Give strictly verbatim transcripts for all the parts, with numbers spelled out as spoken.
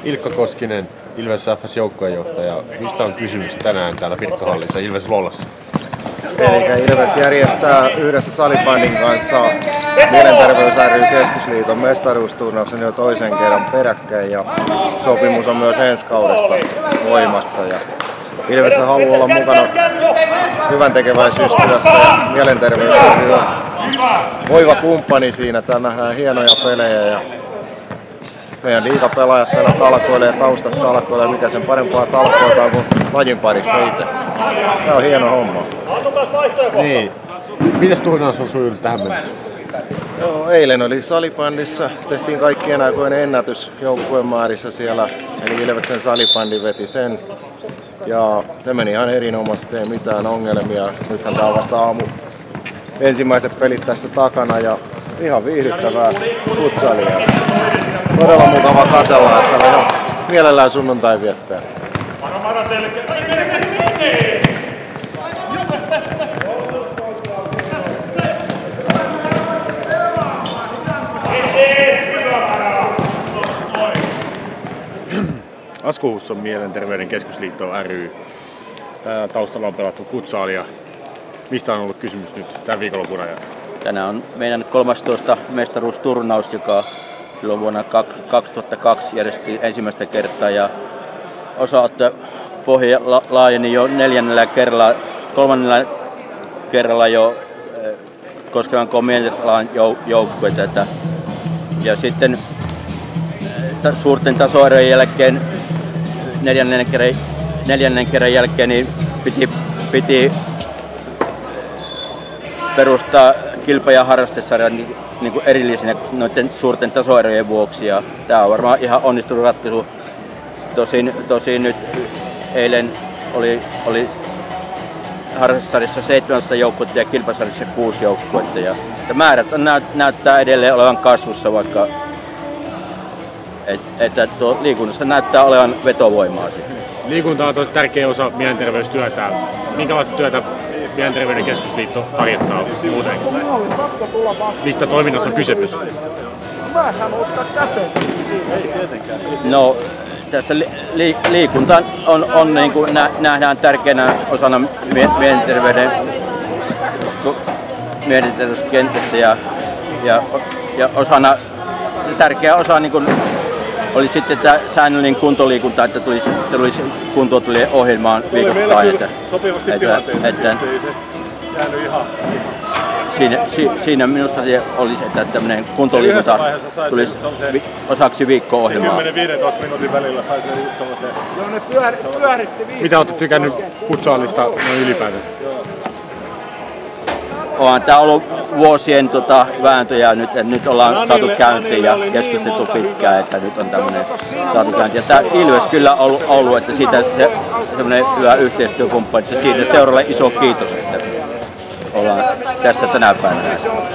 Ilkka Koskinen, Ilves F S joukkueenjohtaja. Mistä on kysymys tänään täällä Pirkkohallissa Ilves Lollassa? Eli Ilves järjestää yhdessä Salibandin kanssa Mielenterveys ry Keskusliiton mestaruusturnauksen jo toisen kerran peräkkäin ja sopimus on myös ensi kaudesta voimassa. Ja Ilves haluaa olla mukana hyvän tekeväisyystyössä ja Mielenterveys ry on voiva kumppani siinä. Täällä nähdään hienoja pelejä ja meidän liigapelaajat täällä talkoilee, taustat talkoilee, mikä sen parempaa talkoita on kuin lajin parissa itse. Tämä on hieno homma. Niin. Mites turnaus on sujunut tähän mennessä? Joo, eilen oli salibandissa, tehtiin kaikkien aikojen ennätys joukkuemäärissä siellä, eli Ilveksen salibandi veti sen. Ja se meni ihan erinomaisesti, ei mitään ongelmia. Nythän tää on vasta aamu ensimmäiset pelit tässä takana ja ihan viihdyttävää futsalia. Todella mukava katsella, että ihan mielellään sunnuntai viettää. Asko Husson Mielenterveyden Keskusliitto ry. Täällä taustalla on pelattu futsalia. Mistä on ollut kysymys nyt tämän viikonlopun ajan? Tänään on meidän kolmastoista mestaruusturnaus, joka silloin vuonna kaksituhattakaksi järjestettiin ensimmäistä kertaa ja osaottopohja laajeni jo neljännellä kerralla, kolmannella kerralla jo koskevan Mielenterveyden joukkueita. Ja sitten suurten tasoerojen jälkeen neljännen kerran, neljännen kerran jälkeen niin piti, piti perustaa kilpa- ja harrastesarja niin, niin kuin erillisinä noiden suurten tasoerojen vuoksi. Ja tämä on varmaan ihan onnistunut ratkaisu. Tosin, tosin nyt eilen oli, oli harrastesarjassa seitsemäntoista joukkuetta ja kilpasarjassa kuusi joukkuetta. Ja määrät on, näyt, näyttää edelleen olevan kasvussa, vaikka että tuo liikunnassa näyttää olevan vetovoimaa. Liikunta on tosi tärkeä osa mielenterveystyötä. Minkälaista työtä Mielenterveyden Keskusliitto harjoittaa muuten? Mistä toiminnassa on kysymys? No, tässä li, li, liikunta on, on niin kuin nä, nähdään tärkeänä osana mie, mielenterveyden mielenterveyskentässä ja, ja, ja osana, tärkeä osa niin kuin oli sitten tämä säännöllinen kuntoliikunta, että tulisi, tulisi kuntoutujille ohjelmaan viikoittain. Että, että, että, siinä, si, siinä minusta olisi, että tämmöinen kuntoliikunta tulisi vi, osaksi viikko-ohjelmaa. kymmenen viisitoista minuutin välillä sai se just sellaisen. Mitä olette tykännyt futsalista noin ylipäätänsä? On tämä ollut vuosien tota, vääntöjä nyt, nyt ollaan saatu käyntiin ja keskusteltu pitkään, että nyt on tämmöinen saatu käyntiin. Ja tämä Ilves kyllä on ollut, ollut että siitä se, semmoinen hyvä yhteistyökumppani, että siitä seuraavalle iso kiitos, että ollaan tässä tänä päivänä.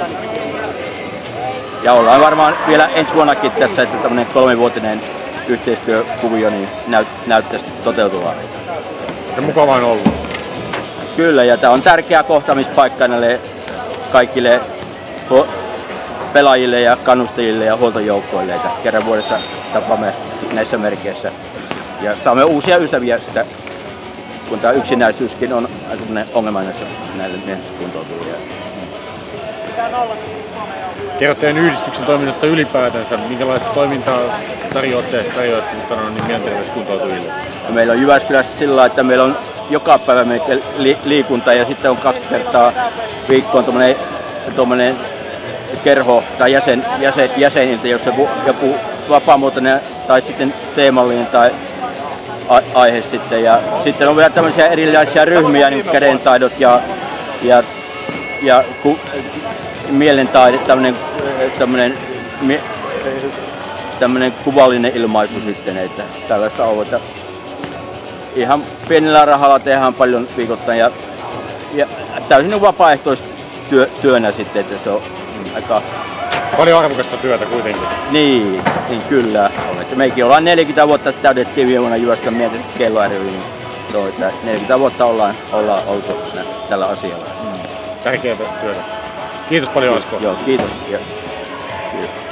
Ja ollaan varmaan vielä ensi vuonnakin tässä, että tämmöinen kolmivuotinen yhteistyökuvio niin näyt, näyttäisi toteutuvaa. Ja mukavaa on ollut. Kyllä, ja tämä on tärkeä kohtaamispaikka näille kaikille pelaajille ja kannustajille ja huoltojoukkoille, että kerran vuodessa tapaamme näissä merkeissä. Ja saamme uusia ystäviä sitä, kun tämä yksinäisyyskin on ongelma näissä näille miehistyskuntoutujille. Kerro teidän yhdistyksen toiminnasta ylipäätänsä, minkälaista toimintaa tarjoatte, tarjoatte niin mielenterveyskuntoutujille? Meillä on Jyväskylässä sillä, että meillä on joka päivä li- liikunta ja sitten on kaksi kertaa viikkoon tuommoinen, tuommoinen kerho tai jäsen, jäsen, jäseniltä, jos joku, joku vapaamuotoinen tai sitten teemallinen tai a- aihe sitten. Ja sitten on vielä tämmöisiä erilaisia ryhmiä, niin kädentaidot ja, ja, ja ku, mielentaidot, tämmöinen, tämmöinen, tämmöinen kuvallinen ilmaisu sitten, että tällaista on. Ihan pienellä rahalla tehdään paljon viikoittain ja, ja täysin vapaaehtoistyönä sitten, että se on aika... Paljon arvokasta työtä kuitenkin. Niin, niin kyllä. Että meikin ollaan neljäkymmentä vuotta täytettiin viime vuonna Jyväskylän Mielenterveys kello ry, niin so, että neljäkymmentä vuotta ollaan, ollaan oltu tällä asialla. Mm. Tärkeää työtä. Kiitos paljon Asko. Joo, kiitos. Ja, kiitos.